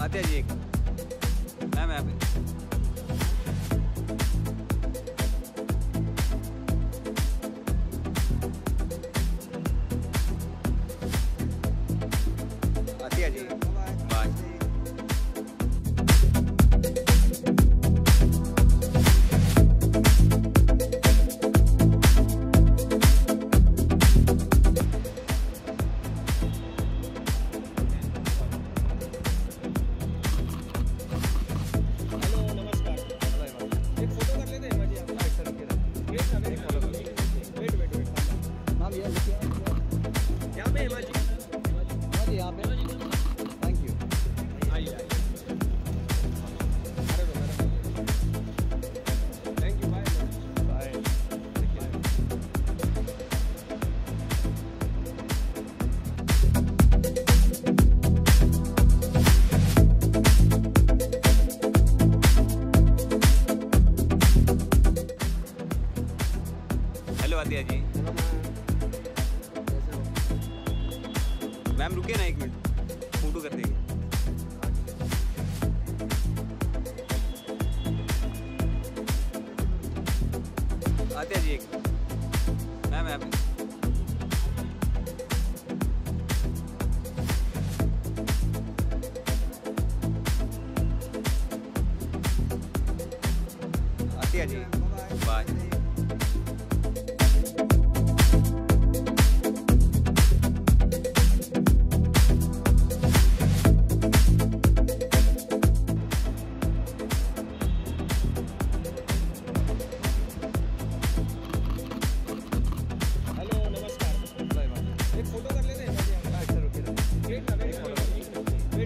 आते जी एक मैम यहाँ पे। आते जी bye. Hello Aadiya ji. Ma'am रुकिए ना एक मिनट, फोटो कर देंगे। आदिया जी एक मैम यहाँ पे। आदिया जी बाय।